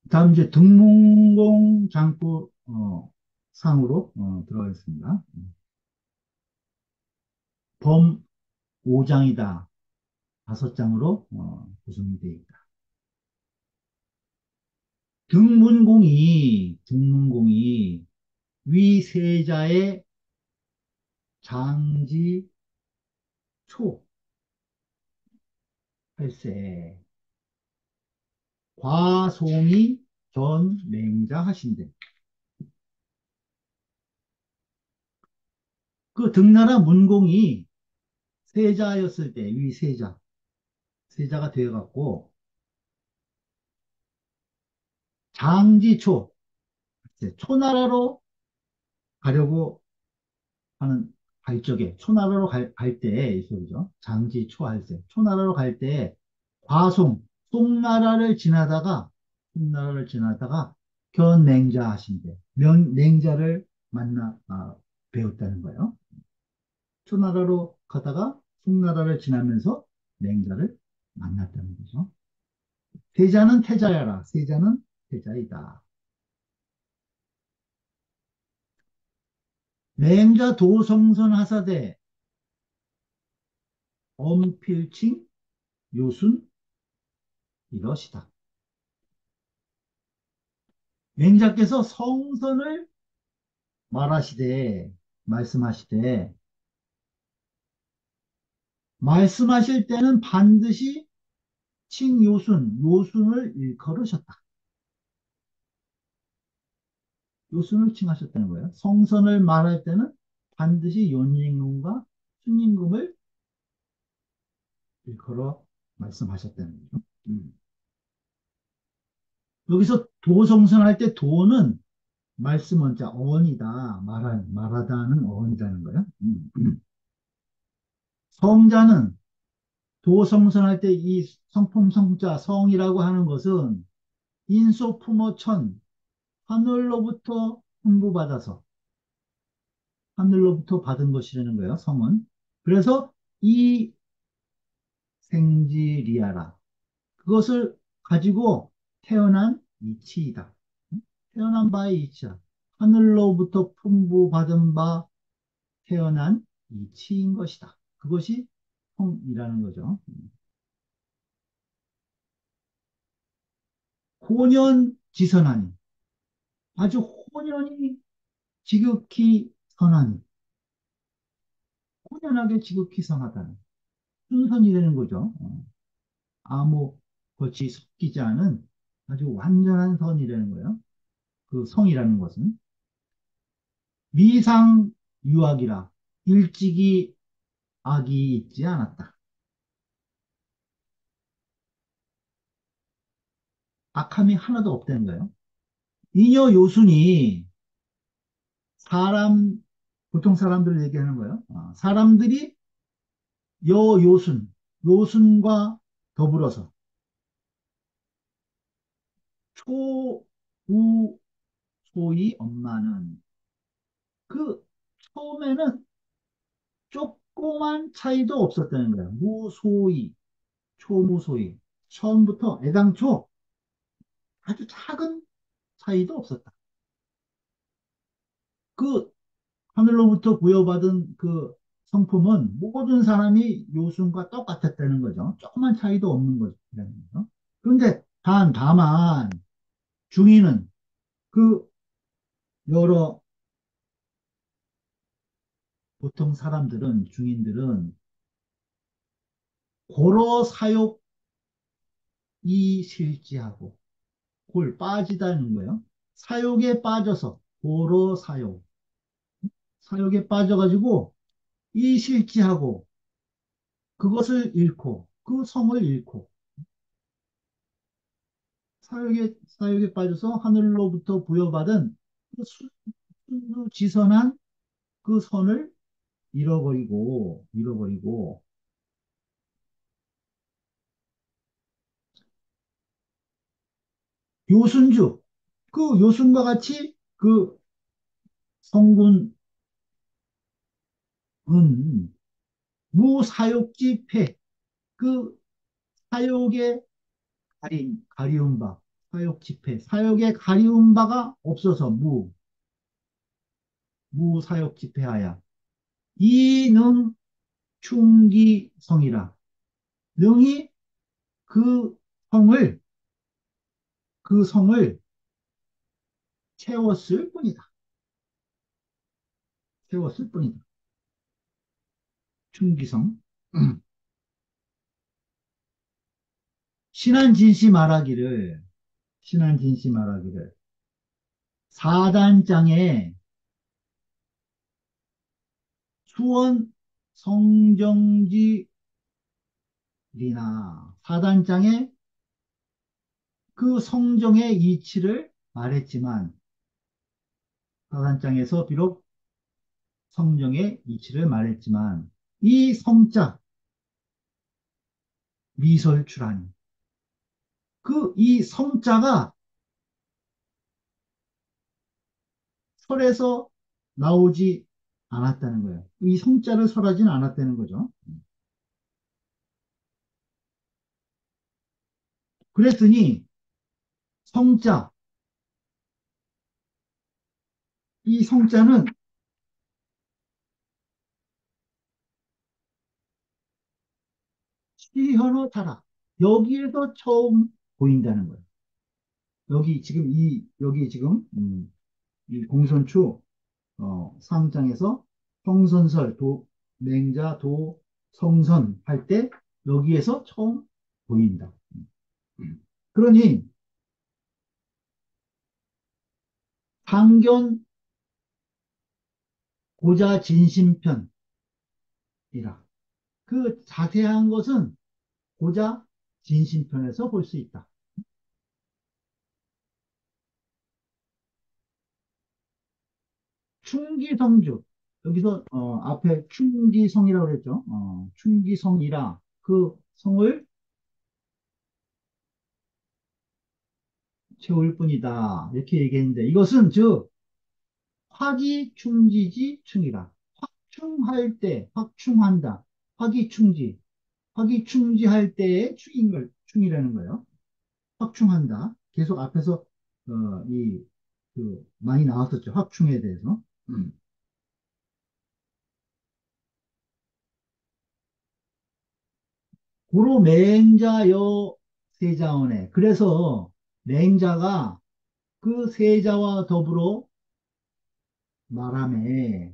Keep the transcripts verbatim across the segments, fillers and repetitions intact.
다음 이제 등문공 장구 어, 상으로 어, 들어가겠습니다. 범 오 장이다. 다섯 장으로 어, 구성이 되어 있다. 등문공이 등문공이 위세자의 장지 초 팔세 과송이 전 맹자 하신대. 그 등나라 문공이 세자였을 때 위세자 세자가 되어갖고 장지초 초나라로 가려고 하는 갈 적에 초나라로 갈, 갈 때, 있죠. 장지 초할 때, 초나라로 갈 때, 과송, 송나라를 지나다가, 송나라를 지나다가, 견냉자 하신대. 명, 냉자를 만나, 아, 배웠다는 거예요. 초나라로 가다가 송나라를 지나면서 냉자를 만났다는 거죠. 세자는 태자야라. 세자는 태자이다. 냉자 도성선 하사대, 엄필칭, 요순, 이것이다. 맹자께서 성선을 말하시되, 말씀하시되, 말씀하실 때는 반드시 칭요순, 요순을 일컬으셨다. 요순을 칭하셨다는 거예요. 성선을 말할 때는 반드시 연임금과 순임금을 일컬어 말씀하셨다는 거죠. 음. 여기서 도성선할 때 도는 말씀 원자 어원이다. 말하, 말하다는 어원이라는 거예요. 음. 음. 성자는 도성선할 때 이 성품 성자 성이라고 하는 것은 인소품어천 하늘로부터 hun부받아서 하늘로부터 받은 것이라는 거예요. 성은. 그래서 이 생지리아라. 그것을 가지고 태어난 이치이다. 태어난 바의 이치야. 하늘로부터 풍부받은 바 태어난 이치인 것이다. 그것이 성이라는 거죠. 혼연지선하니 아주 혼연히 지극히 선하니 혼연하게 지극히 선하다는 순선이라는 거죠. 어, 아무 것이 섞이지 않은 아주 완전한 선이라는 거예요. 그 성이라는 것은 미상유악이라 일찍이 악이 있지 않았다. 악함이 하나도 없다는 거예요. 이녀 요순이 사람 보통 사람들을 얘기하는 거예요. 아, 사람들이 여 요순 요순과 더불어서 초, 우, 소이 엄마는 그 처음에는 조그만 차이도 없었다는 거예요. 무소이, 초무소이. 처음부터 애당초 아주 작은 차이도 없었다. 그 하늘로부터 부여받은 그 성품은 모든 사람이 요순과 똑같았다는 거죠. 조그만 차이도 없는 것이라는 거죠. 그런데 단, 다만 중인은 그 여러 보통 사람들은 중인들은 고로 사욕 이 실지하고 골 빠지다는 거예요. 사욕에 빠져서 고로 사욕 사욕에 빠져가지고 이 실지하고 그것을 잃고 그 성을 잃고 사욕에 사욕에 빠져서 하늘로부터 부여받은 그 수- 지선한 그 선을 잃어버리고 잃어버리고 요순주 그 요순과 같이 그 성군은 무사욕지 폐 그 사욕에 가린 가리운 바 사욕 집회. 사욕에 가리운 바가 없어서 무, 무사욕 집회하야. 이능 충기성이라. 능히 그 성을, 그 성을 채웠을 뿐이다. 채웠을 뿐이다. 충기성. 신한진씨 말하기를, 신한진씨 말하기를, 사단장에 수원 성정지리나, 사단장에 그 성정의 이치를 말했지만, 사단장에서 비록 성정의 이치를 말했지만, 이 성자, 미설출하니, 그 이 성자가 설에서 나오지 않았다는 거예요. 이 성자를 설하진 않았다는 거죠. 그랬더니 성자, 이 성자는 시현어 타라. 여기에서 처음 보인다는 거예요. 여기 지금 이 여기 지금 음, 이 공선추 어, 상장에서 성선설 도 맹자 도 성선 할 때 여기에서 처음 보인다. 음. 그러니 상견 고자 진심편이라. 그 자세한 것은 고자 진심편에서 볼 수 있다. 충기성주. 여기서 어, 앞에 충기성이라고 그랬죠. 어, 충기성이라 그 성을 채울 뿐이다. 이렇게 얘기했는데 이것은 즉 화기충지지 충이라. 확충할 때 확충한다. 화기충지. 화기충지할 때의 충인 걸 충이라는 거예요. 확충한다. 계속 앞에서 어, 이 그 많이 나왔었죠. 확충에 대해서. 음. 고로 맹자여 세자원에. 그래서 맹자가 그 세자와 더불어 말하매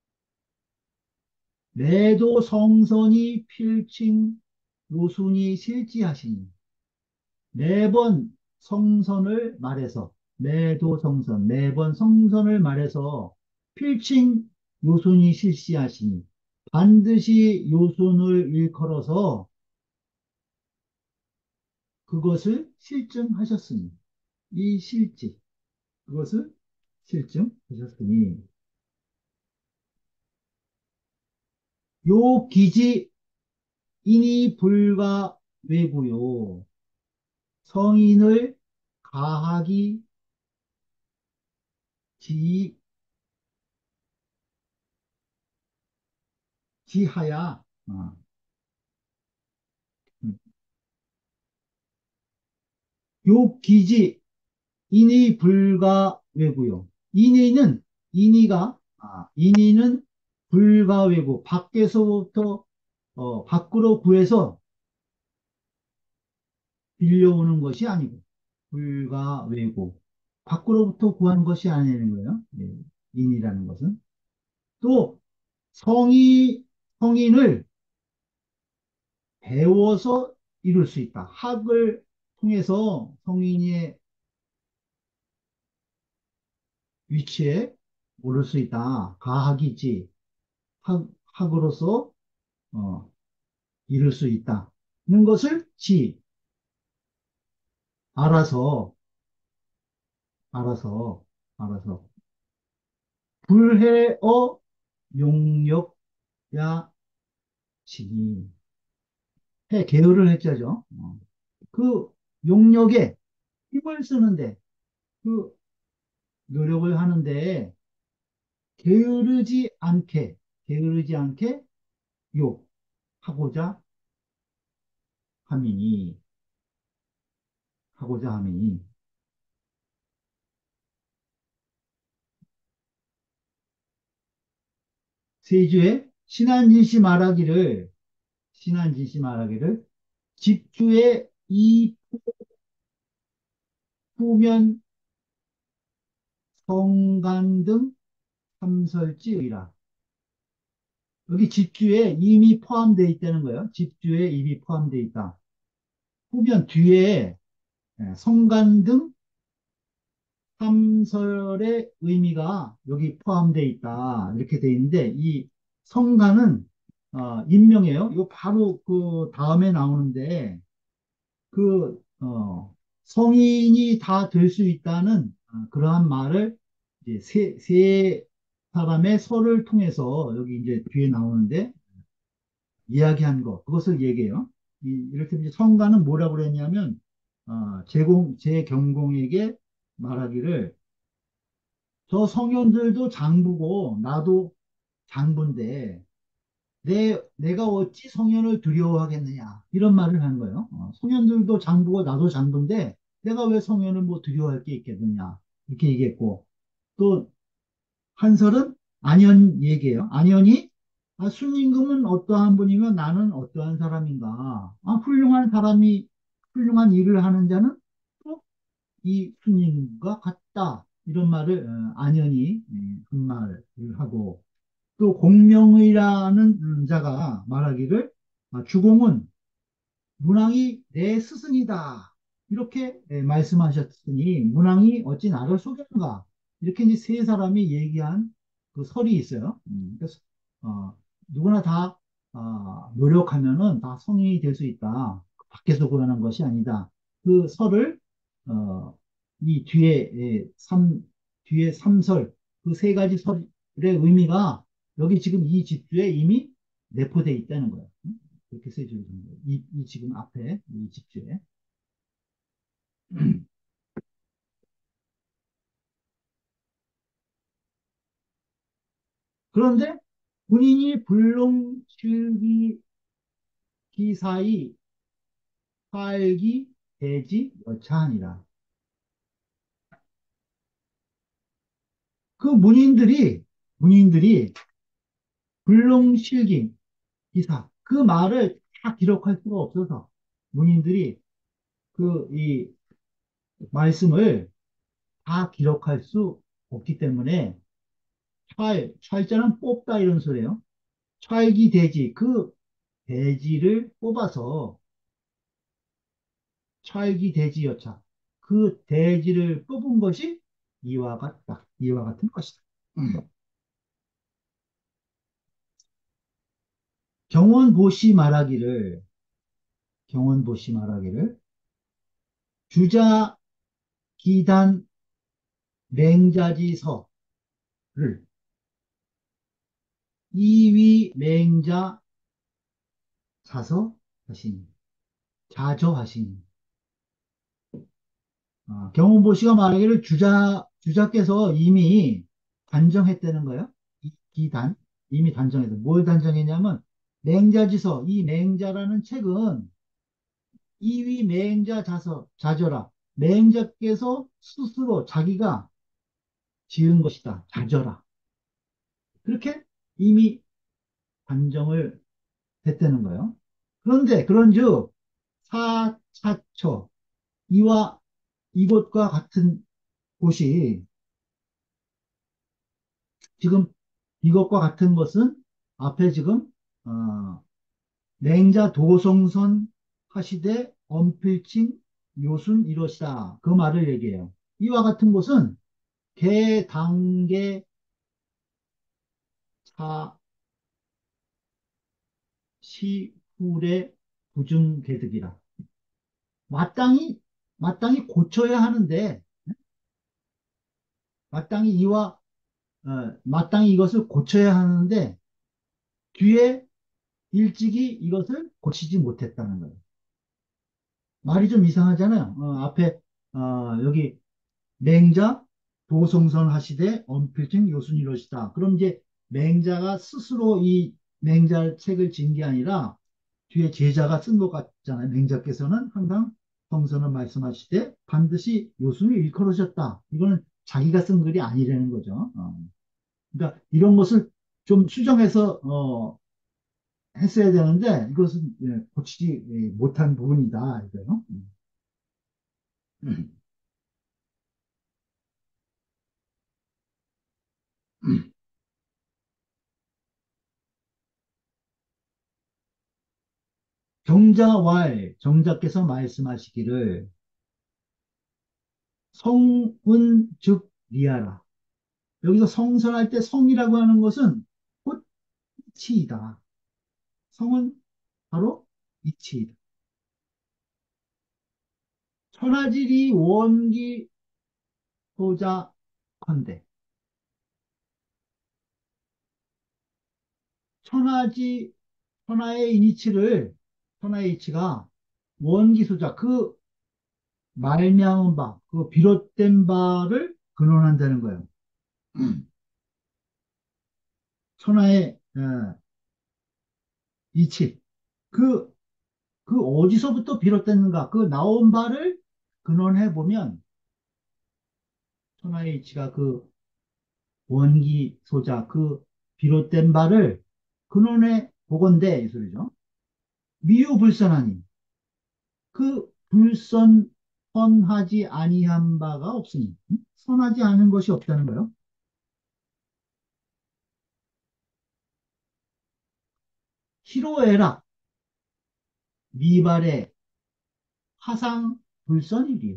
매도 성선이 필칭 요순이 실지하시니 매번 성선을 말해서 매도 성선 매번 성선을 말해서 필칭 요순이 실시하시니 반드시 요순을 일컬어서 그것을 실증하셨으니 이 실지 그것을 실증하셨으니 요 기지 인이 불가 외구요 성인을 가하기 지, 지하야 어, 음. 요 기지 인이 불가 외구요 인의는 인의가 아, 인의는 불가 외구 밖에서부터 어, 밖으로 구해서 빌려오는 것이 아니고 불가 외고 밖으로부터 구한 것이 아니는 거예요. 예, 인이라는 것은 또 성이 성인을 배워서 이룰 수 있다. 학을 통해서 성인의 위치에 오를 수 있다. 가학이지 학, 학으로서 어, 이룰 수 있다. 는 것을 지 알아서 알아서 알아서 불해어 용역야 지니 해 계열을 했자죠. 어. 그 용역에 힘을 쓰는데 그 노력을 하는데 게으르지 않게 게으르지 않게 욕하고자 함이니 하고자 함이니 세주에 신한진씨 말하기를, 신한진씨 말하기를, 집주의 이 후면 성간 등 삼설지의라. 여기 집주에 이미 포함되어 있다는 거예요. 집주에 이미 포함되어 있다. 후면 뒤에 예, 성간 등 삼설의 의미가 여기 포함되어 있다. 이렇게 되어 있는데, 이 성간은 어, 인명이에요. 이거 바로 그 다음에 나오는데, 그, 어, 성인이 다 될 수 있다는 어, 그러한 말을 이제 세, 세 사람의 설을 통해서 여기 이제 뒤에 나오는데, 이야기한 것, 그것을 얘기해요. 이, 이를테면 이제 성가는 뭐라고 그랬냐면, 어, 제공, 제 경공에게 말하기를, 저 성현들도 장부고, 나도 장부인데, 내, 내가 어찌 성현을 두려워하겠느냐. 이런 말을 하는 거예요. 어, 성현들도 장부고, 나도 장부인데, 내가 왜 성현을 뭐 두려워할 게 있겠느냐. 이렇게 얘기했고, 또, 한설은 안현 얘기예요. 안현이 아, 순임금은 어떠한 분이면 나는 어떠한 사람인가. 아, 훌륭한 사람이 훌륭한 일을 하는 자는 또 이 순임금과 같다. 이런 말을 어, 안현이 음, 한 말을 하고 또 공명의라는 음, 자가 말하기를 아, 주공은 문왕이 내 스승이다. 이렇게 예, 말씀하셨으니 문왕이 어찌 나를 속였는가. 이렇게 이제 세 사람이 얘기한 그 설이 있어요. 음, 그래서 어, 누구나 다 어, 노력하면은 다 성인이 될 수 있다. 밖에서 구하는 것이 아니다. 그 설을 어, 이 뒤에 예, 삼 뒤에 삼설 그 세 가지 설의 의미가 여기 지금 이 집주에 이미 내포되어 있다는 거예요. 그렇게 써주는 거예요. 이, 이 지금 앞에 이 집주에. 그런데 본인이 불능실기 기사의 활기 대지 여차하니라. 그 문인들이 문인들이 불능실기 기사 그 말을 다 기록할 수가 없어서 문인들이 그 이 말씀을 다 기록할 수 없기 때문에 찰, 찰자는 뽑다 이런 소리예요. 찰기 대지 그 대지를 뽑아서 찰기 대지여차. 그 대지를 뽑은 것이 이와 같다. 이와 같은 것이다. 음. 경원보시 말하기를, 경원보시 말하기를, 주자 기단 맹자지서를 이위 맹자 자서 하시니, 자저하시니. 아, 경원보시가 말하기를 주자, 주자께서 이미 단정했다는 거예요. 이 기단, 이미 단정해서. 뭘 단정했냐면, 맹자지서, 이 맹자라는 책은 이위 맹자 자서, 자저라. 맹자께서 스스로 자기가 지은 것이다. 자저라. 그렇게 이미 단정을 했다는 거예요. 그런데, 그런즉, 사차처, 이와 이것과 같은 곳이 지금 이것과 같은 것은 앞에 지금 어, 맹자 도성선 하시되 언필칭 요순 이것이다. 그 말을 얘기해요. 이와 같은 것은 개단계 사시훌의 부증개득이라. 마땅히 마땅히 고쳐야 하는데 마땅히 이와 어, 마땅히 이것을 고쳐야 하는데 뒤에 일찍이 이것을 고치지 못했다는 거예요. 말이 좀 이상하잖아요. 어, 앞에 어, 여기 맹자 도성선 하시되 언필증 요순이로시다. 그럼 이제 맹자가 스스로 이 맹자 책을 진 게 아니라 뒤에 제자가 쓴 것 같잖아요. 맹자께서는 항상 성선을 말씀하시되 반드시 요순을 일컬으셨다. 이거는 자기가 쓴 글이 아니라는 거죠. 어. 그러니까 이런 것을 좀 수정해서 어, 했어야 되는데 이것은 예, 고치지 예, 못한 부분이다 이거요. 음. 음. 음. 정자왈 정자께서 말씀하시기를 성은 즉 리하라. 여기서 성선할 때 성이라고 하는 것은 곧 이치이다. 성은 바로 이치이다. 천하질이 원기 소자 컨대 천하지 천하의 이치를 천하의 이치가 원기 소자 그 말미암은 바, 그 비롯된 바를 근원한다는 거예요. 음. 천하의 어, 이치 그, 그 어디서부터 비롯됐는가 그 나온 바를 근원해 보면 천하의 이치가 그 원기 소자 그 비롯된 바를 근원해 보건대 이 소리죠. 미유불선하니 그 불선 선하지 아니한 바가 없으니 음? 선하지 않은 것이 없다는 거예요. 희로애락 미발의 화상 불선이리요.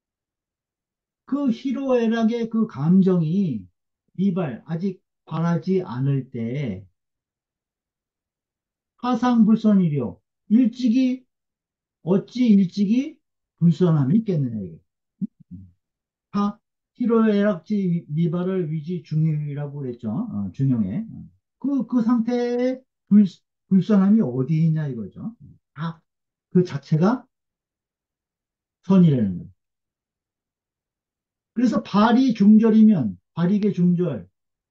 그 희로애락의 그 감정이 미발 아직 바라지 않을 때 화상 불선이리요. 일찍이 어찌 일찍이 불선함이 있겠느냐 이게. 다 희로애락지 미발을 위지 중용이라고 그랬죠. 어, 중용에. 그, 그 상태의 불, 불선함이 어디 있냐 이거죠. 다 그 자체가 선이라는 거예요. 그래서 발이 중절이면 발익의 중절을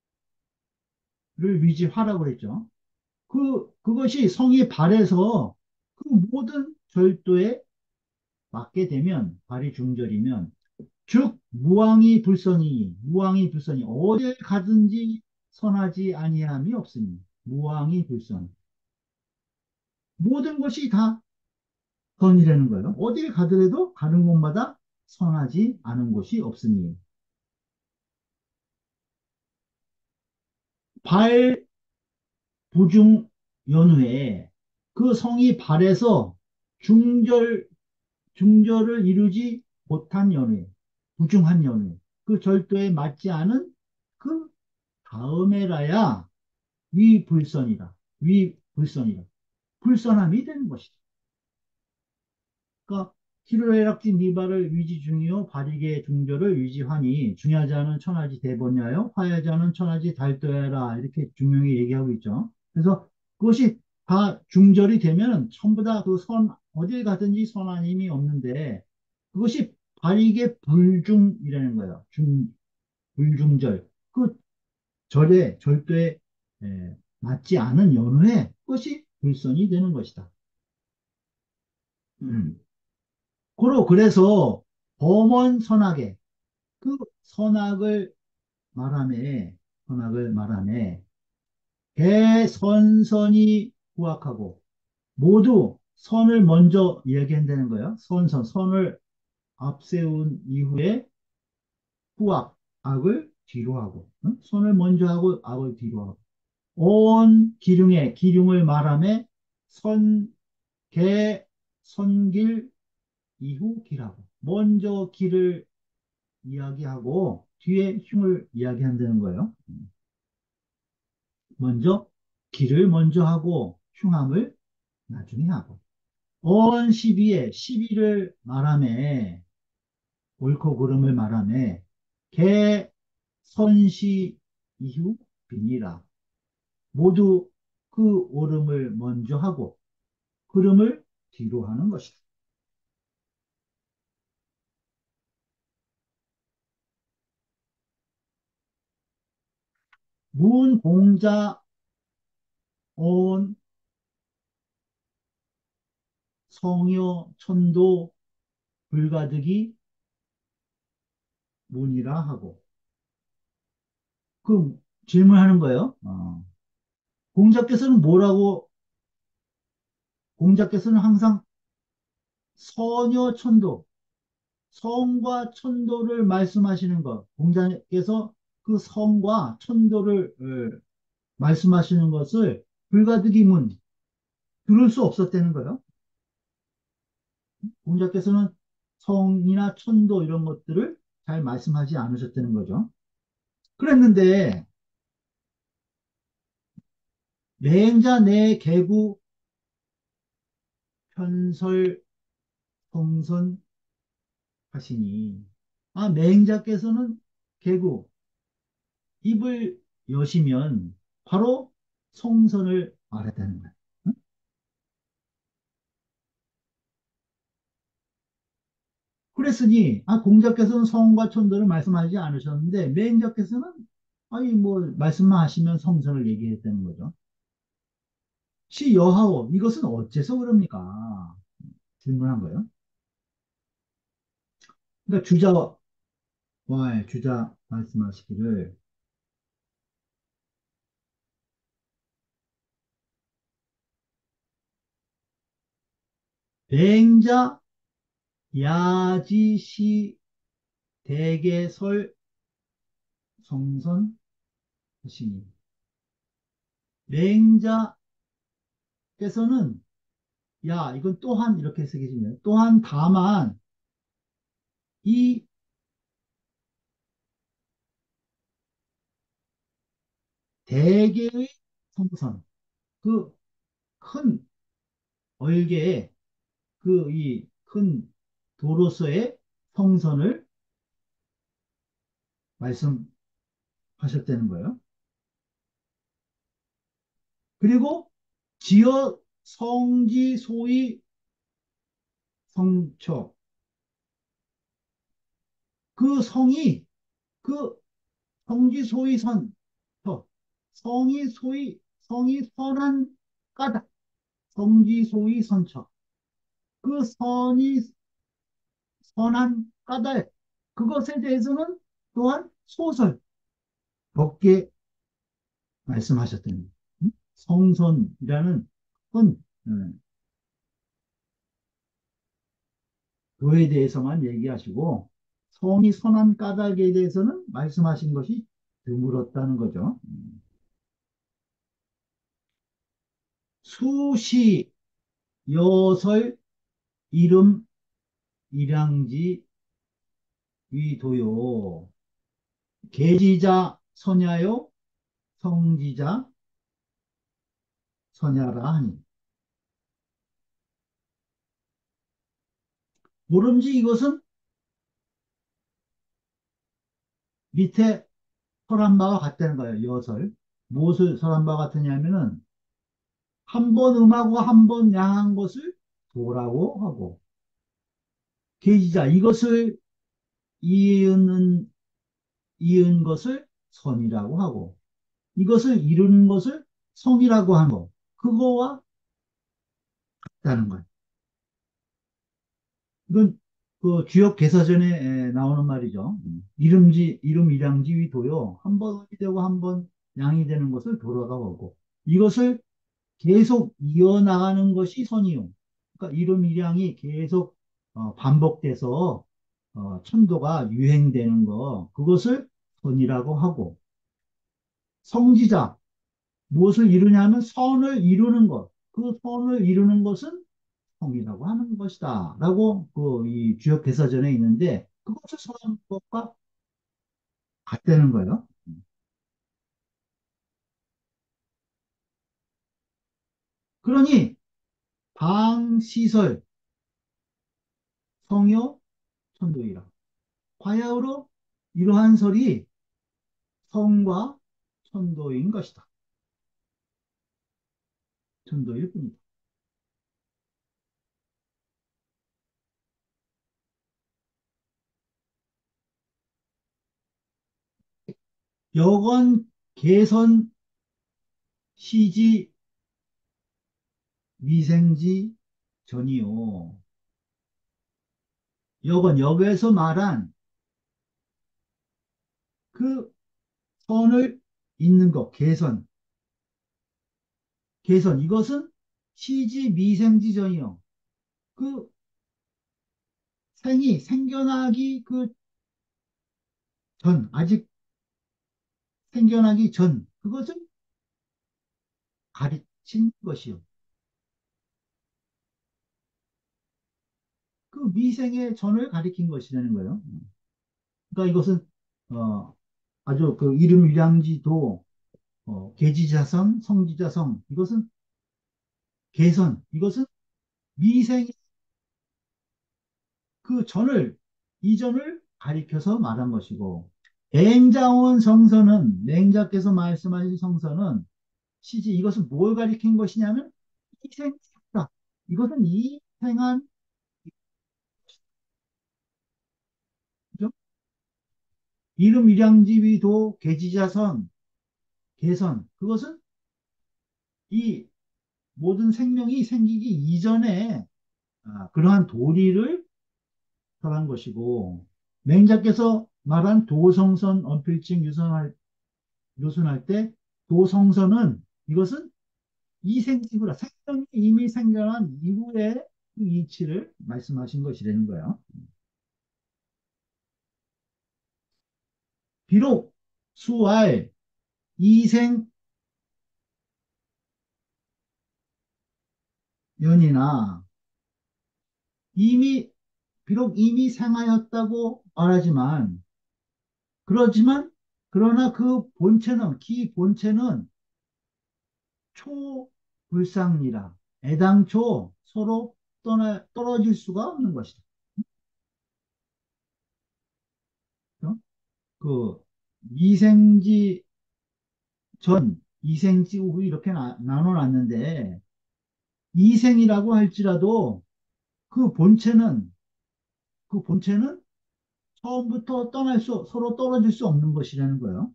위지화라고 그랬죠. 그, 그것이 성이 발에서 그 모든 절도에 맞게 되면 발이 중절이면 즉 무왕이 불선이 무왕이 불선이 어딜 가든지 선하지 아니함이 없으니 무왕이 불선 모든 것이 다 선이라는 거예요. 어딜 가더라도 가는 곳마다 선하지 않은 곳이 없으니 발 부중 연후에 그 성이 발에서 중절 중절을 이루지 못한 연후에 부중한 연후에 그 절도에 맞지 않은 그 다음에라야 위불선이다. 위불선이다. 불선함이 되는 것이다. 그러니까 희로애락지 니발을 위지 중이요 발익의 중절을 위지하니 중요하지 않은 천하지 대번야요 화야지 않은 천하지 달도야라 이렇게 중용이 얘기하고 있죠. 그래서 그것이 다 중절이 되면 전부 다 그 선 어딜 가든지 선한 힘이 없는데 그것이 발익의 불중이라는 거예요. 중 불중절 그 절에 절도에 에, 맞지 않은 연후에 그것이 불선이 되는 것이다. 음. 고로 그래서 범원 선악에 그 선악을 말하네 선악을 말하네 대선선이 후학하고 모두 선을 먼저 이야기한다는 거예요. 선선 선을 앞세운 이후에 후악 악을 뒤로 하고 응? 선을 먼저 하고 악을 뒤로 하고 온 기륭에 기륭을 말하며 선계 선길 이후 길하고 먼저 길을 이야기하고 뒤에 흉을 이야기한다는 거예요. 먼저 길을 먼저 하고 흉함을 나중에 하고 언 십이에 십이를 말하매 옳고 그름을 말하매 개 선시 이후 비니라 모두 그 옳음을 먼저 하고 그름을 뒤로 하는 것이다. 문 공자 온 성여 천도 불가득이 문이라 하고 그 질문하는 거예요. 어. 공자께서는 뭐라고, 공자께서는 항상 선여천도, 성과 천도를 말씀하시는 것, 공자께서 그 성과 천도를 어, 말씀하시는 것을 불가득이문 들을 수 없었다는 거예요. 공자께서는 성이나 천도 이런 것들을 잘 말씀하지 않으셨다는 거죠. 그랬는데 맹자 내 개구 편설 성선 하시니, 아 맹자께서는 개구 입을 여시면 바로 성선을 말했다는 거예요. 응? 그랬으니 아 공자께서는 성과 천도를 말씀하지 않으셨는데 맹자께서는 아니 뭐 말씀만 하시면 성선을 얘기했다는 거죠. 시 여하오 이것은 어째서 그럽니까? 질문한 거예요. 그러니까 주자와 주자 말씀하시기를 맹자 야지시 대개설 성선 하시니, 맹자께서는 야 이건 또한 이렇게 쓰겠습니다. 또한 다만 이 대개의 성선, 그 큰 얼개의 그 이 큰 도로서의 성선을 말씀하셨다는 거예요. 그리고 지어 성지 소위 성처, 그 성이 그 성지 소위 선 터, 성이 소위 성이 선한 까닭, 성지 소위 선처, 그 선이 선한 까닭, 그것에 대해서는 또한 소설 곱게 말씀하셨다는 거예요. 음? 성선이라는 큰 음, 그에 대해서만 얘기하시고 성이 선한 까닭에 대해서는 말씀하신 것이 드물었다는 거죠. 음. 수시 여설 이름 일양지 위도요 계지자 선야요 성지자 선야라 하니, 모름지 이것은 밑에 설한 바와 같다는 거예요. 여설 무엇을 설한 바와 같으냐면은 한 번 음하고 한 번 양한 것을 도라고 하고, 계지자 이것을 이으는 이은 것을 선이라고 하고, 이것을 이루는 것을 성이라고 하는 거, 그거와 같다는 거예요. 이건 그 주역 개사전에 나오는 말이죠. 음. 이름지 이름 일양지 위도요. 한 번 음이 되고 한 번 양이 되는 것을 도라가 오고, 이것을 계속 이어나가는 것이 선이요. 그러니까 이름 일양이 계속 어, 반복돼서 어, 천도가 유행되는 거, 그것을 선이라고 하고, 성지자 무엇을 이루냐면 선을 이루는 것, 그 선을 이루는 것은 성이라고 하는 것이다 라고 그 이 주역 개사전에 있는데, 그것을 선한 것과 같다는 거예요. 그러니 방시설 성요 천도이라, 과야으로 이러한 설이 성과 천도인 것이다. 천도일 뿐이다. 여건 개선 시지 미생지 전이요. 여건 여기에서 말한 그 선을 잇는 것, 개선, 개선. 이것은 시지 미생지 전이요. 그 생이 생겨나기 그 전, 아직 생겨나기 전, 그것을 가르친 것이요. 그 미생의 전을 가리킨 것이라는 거예요. 그러니까 이것은, 어, 아주 그 이름 일양지도, 어, 계지자선, 성지자성, 이것은 개선, 이것은 미생의 그 전을, 이전을 가리켜서 말한 것이고, 맹자원 성서는, 맹자께서 말씀하신 성서는 시지, 이것은 뭘 가리킨 것이냐면, 이생다. 이것은 이생한, 그죠? 이름 일양지위도 계지자선, 개선, 그것은 이 모든 생명이 생기기 이전에 아, 그러한 도리를 설한 것이고, 맹자께서 말한 도성선 언필칭 유선할, 유순할 때 도성선은 이것은 이생식이라 생명이 이미 생겨난 이후에 그 이치를 말씀하신 것이라는 거예요. 비록 수알 이생연이나 이미 비록 이미 생하였다고 말하지만 그렇지만 그러나 그 본체는 기 본체는 초불상이라 애당초 서로 떠나, 떨어질 수가 없는 것이다. 어? 그 이생지 전, 이생지 후 이렇게 나, 나눠놨는데 이생이라고 할지라도 그 본체는 그 본체는 처음부터 떠날 수 서로 떨어질 수 없는 것이라는 거예요.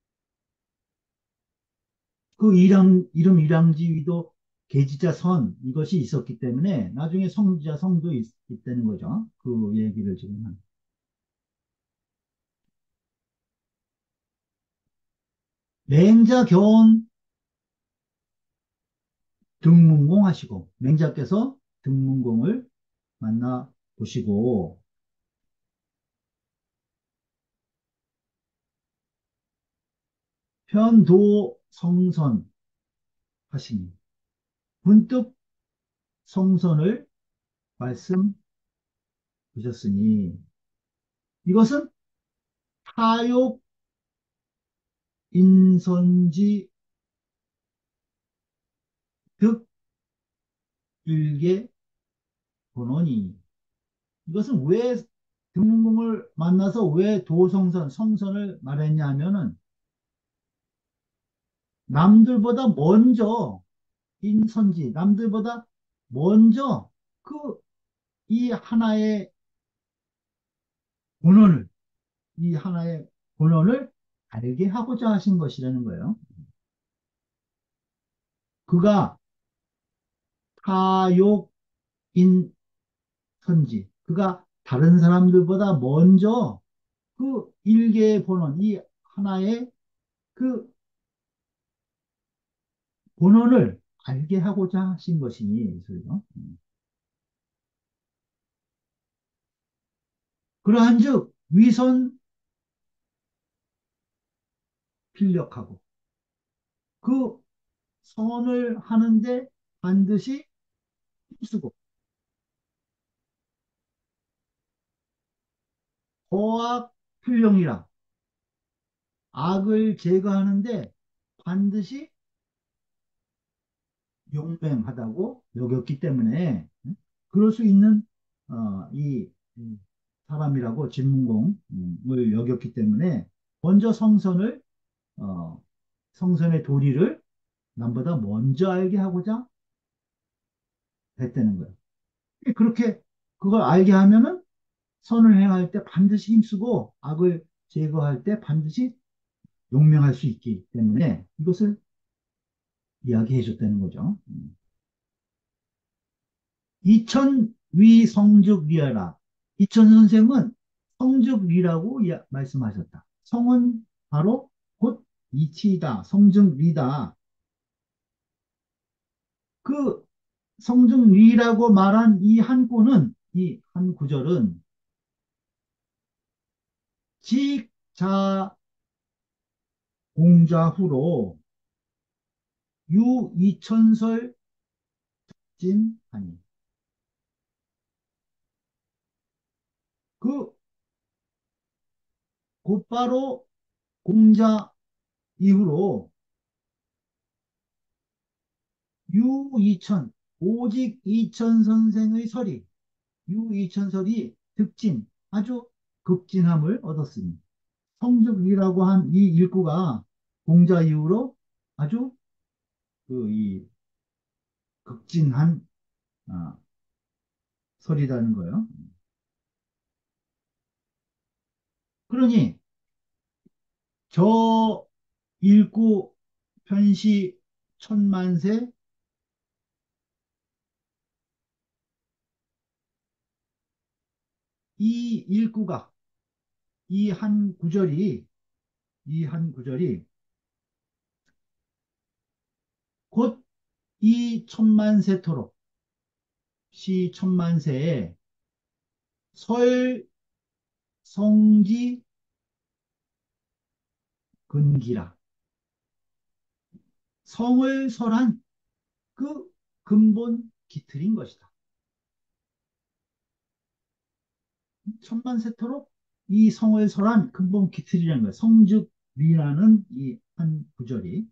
그 이름 이름 이랑지위도 계지자 선 이것이 있었기 때문에 나중에 성지자 성도 있, 있다는 거죠. 그 얘기를 지금 한. 맹자 교훈 등문공 하시고 맹자께서 등문공을 만나 보시고 편도 성선 하시니 문득 성선을 말씀 보셨으니 이것은 타욕 인선지 득 일개 본원이 이것은 왜 등문공을 만나서 왜 도성선 성선을 말했냐 하면은 남들보다 먼저 인선지 남들보다 먼저 그 이 하나의 본원을 이 하나의 본원을 알게 하고자 하신 것이라는 거예요. 그가 타욕 인 선지. 그가 다른 사람들보다 먼저 그 일개의 본원, 이 하나의 그 본원을 알게 하고자 하신 것이니, 소리죠. 그러한즉 위선 필력하고 그 선을 하는데 반드시 힘쓰고 거악 필령이라 악을 제거하는데 반드시 용맹하다고 여겼기 때문에 그럴 수 있는 어, 이 음, 사람이라고 진문공을 여겼기 때문에 먼저 성선을 어, 성선의 도리를 남보다 먼저 알게 하고자 했다는 거예요. 그렇게 그걸 알게 하면은 선을 행할 때 반드시 힘쓰고 악을 제거할 때 반드시 용맹할 수 있기 때문에 이것을 이야기해 줬다는 거죠. 음. 이천위 성적리하라. 이천 선생은 성적리라고 이야- 말씀하셨다. 성은 바로 곧 이치이다. 성적리다. 그 성중리라고 말한 이 한 구는, 이 한 구절은 직자 공자후로 유이천설 진하니. 그 곧바로 공자 이후로 유이천, 오직 이천 선생의 설이, 유이천설이 득진, 아주 극진함을 얻었으니 성적이라고 한 이 일구가 공자 이후로 아주 그 이 극진한 아, 설이라는 거예요. 그러니 저 일구 편시 천만세, 이 일구가, 이 한 구절이, 이 한 구절이 곧 이 천만세토록, 시 천만세에 설 성지 근기라, 성을 설한 그 근본 기틀인 것이다. 천만세토록 이 성을 설한 근본 기틀이라는 거예요. 성즉리라는 이 한 구절이.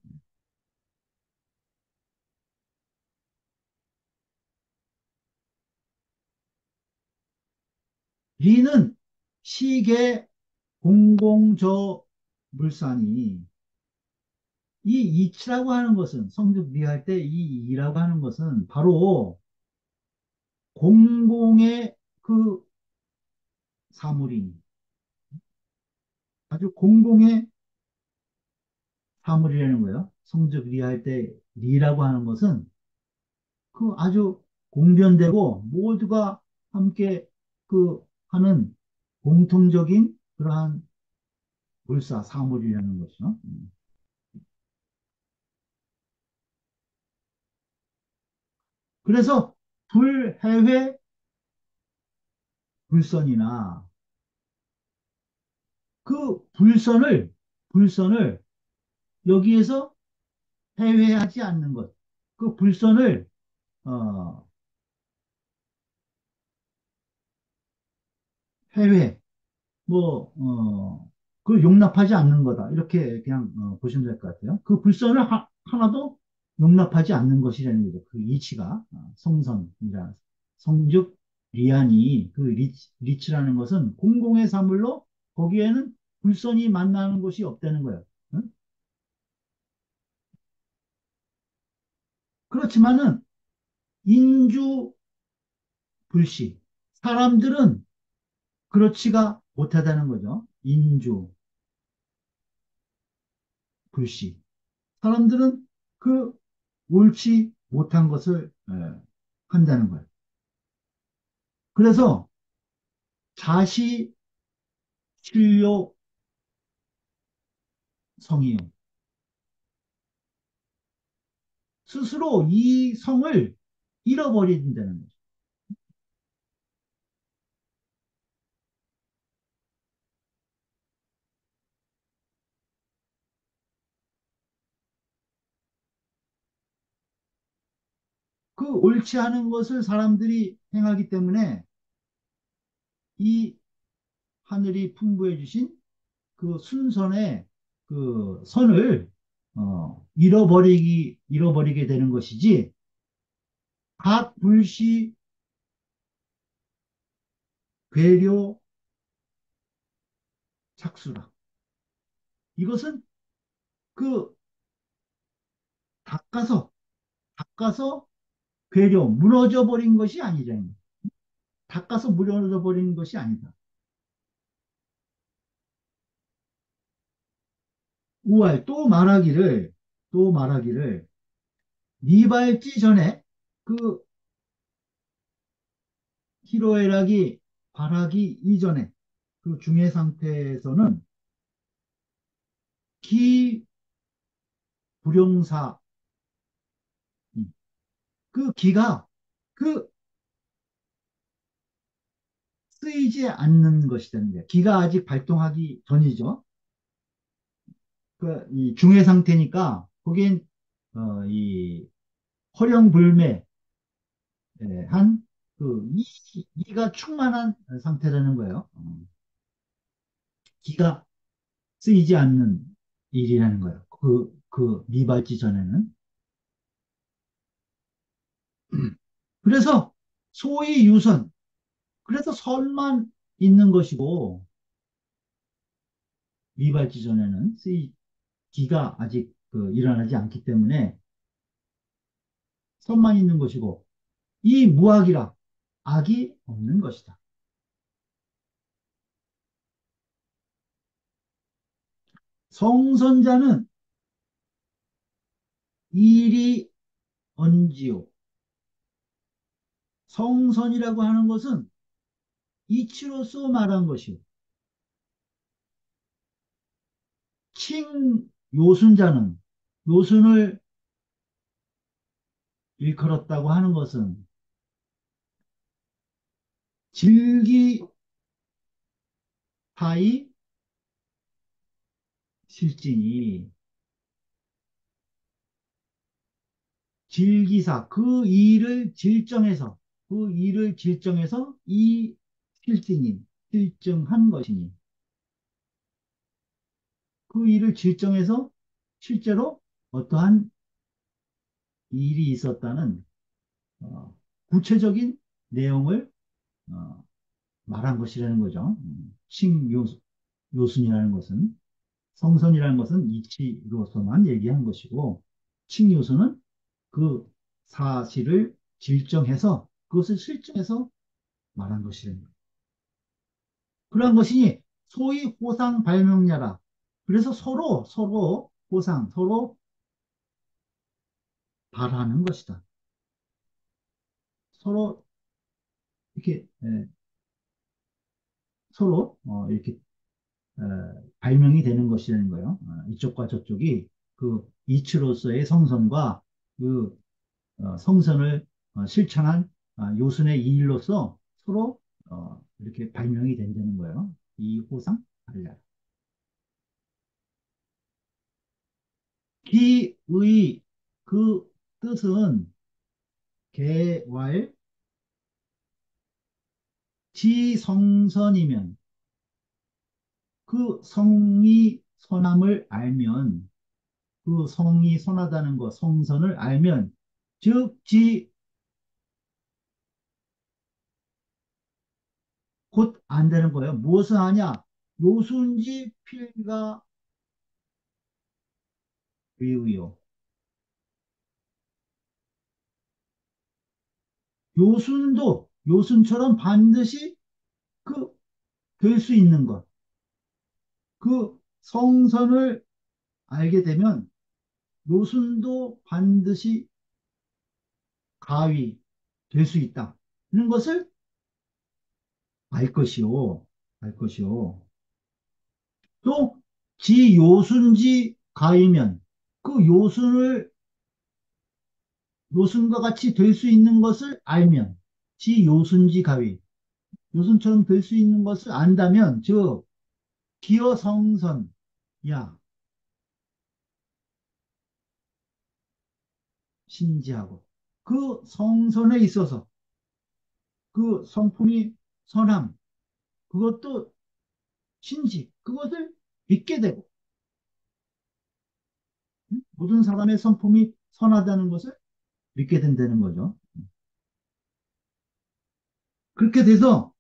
리는 시계 공공저 물산이, 이 이치라고 하는 것은, 성즉리 할 때 이 이라고 하는 것은 바로 공공의 그 사물인, 아주 공공의 사물이라는 거예요. 성적리 할 때 리라고 하는 것은 그 아주 공변되고 모두가 함께 그 하는 공통적인 그러한 불사 사물이라는 거죠. 음. 그래서 불해회 불선이나 그 불선을 불선을 여기에서 해회하지 않는 것, 그 불선을 어, 해외, 뭐, 어, 그 용납하지 않는 거다. 이렇게 그냥 어, 보시면 될 것 같아요. 그 불선을 하, 하나도 용납하지 않는 것이라는 거죠. 그 이치가 어, 성선이라, 성즉 리안이, 그 리, 리치라는 것은 공공의 사물로 거기에는 불선이 만나는 것이 없다는 거예요. 응? 그렇지만은 인주 불시, 사람들은 그렇지가 못하다는 거죠. 인주 불시. 사람들은 그 옳지 못한 것을 예, 한다는 거예요. 그래서 자시 실료 성이요. 스스로 이 성을 잃어버린다는 거죠. 그 옳지 않은 것을 사람들이 행하기 때문에 이 하늘이 풍부해 주신 그 순선의 그 선을 어, 잃어버리기 잃어버리게 되는 것이지, 각 불시 괴료 착수라. 이것은 그 닦아서 닦아서 괴려 무너져 버린 것이 아니잖아요. 닦아서 무너져 버린 것이 아니다. 우알 또 말하기를, 또 말하기를 니발지 전에 그 희로애락이 발하기 이전에 그 중해 상태에서는 기불용사, 그 기가 그 쓰이지 않는 것이라는 거예요. 기가 아직 발동하기 전이죠. 그, 이 중해 상태니까, 거긴, 어, 이, 허령불매한, 그, 이, 이가 충만한 상태라는 거예요. 어, 기가 쓰이지 않는 일이라는 거예요. 그, 그, 미발지 전에는. 그래서, 소위 유선, 그래서 선만 있는 것이고, 미발지 전에는 쓰이, 기가 아직 그 일어나지 않기 때문에 선만 있는 것이고, 이 무악이라 악이 없는 것이다. 성선자는 일이 언지요. 성선이라고 하는 것은 이치로서 말한 것이요. 칭 요순자는 요순을 일컬었다고 하는 것은 질기타이 실진이 질기사 그 일을 질정해서 그 일을 질정해서 이 실진이 실증한 것이니 그 일을 질정해서 실제로 어떠한 일이 있었다는 어, 구체적인 내용을 어, 말한 것이라는 거죠. 음, 칭요순이라는 것은 성선이라는 것은 이치로서만 얘기한 것이고 칭요순은 그 사실을 질정해서 그것을 실증해서 말한 것이라는 거예요. 그러한 것이니 소위 호상 발명야라. 그래서 서로 서로 호상 서로 발하는 것이다. 서로 이렇게 에, 서로 어, 이렇게 어, 발명이 되는 것이라는 거예요. 어, 이쪽과 저쪽이 그 이치로서의 성선과 그 어, 성선을 어, 실천한 어, 요순의 이일로서 서로 어, 이렇게 발명이 된다는 거예요. 이 호상 발랄. 기의 그 뜻은 개왈 지성선이면 그 성이 선함을 알면 그 성이 선하다는 것, 성선을 알면 즉, 지, 곧 안되는 거예요. 무엇을 하냐? 요순지 필가 위의요. 요순도 요순처럼 반드시 그 될 수 있는 것. 그 성선을 알게 되면 요순도 반드시 가위 될 수 있다. 이런 것을 알 것이요. 알 것이요. 또 지요순지 가이면 그 요순을 요순과 같이 될 수 있는 것을 알면 지요순지 가위 요순처럼 될 수 있는 것을 안다면 즉 기어성선 야 신지하고 그 성선에 있어서 그 성품이 선함 그것도 신지 그것을 믿게 되고 응? 모든 사람의 성품이 선하다는 것을 믿게 된다는 거죠. 그렇게 돼서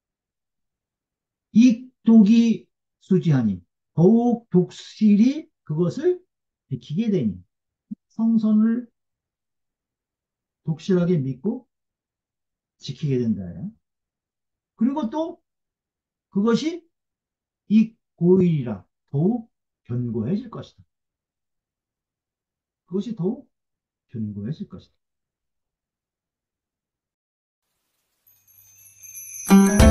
익독이 수지하니 더욱 독실히 그것을 지키게 되니 성선을 독실하게 믿고 지키게 된다. 그리고 또 그것이 이 고일이라 더욱 견고해질 것이다. 그것이 더욱 견고해질 것이다.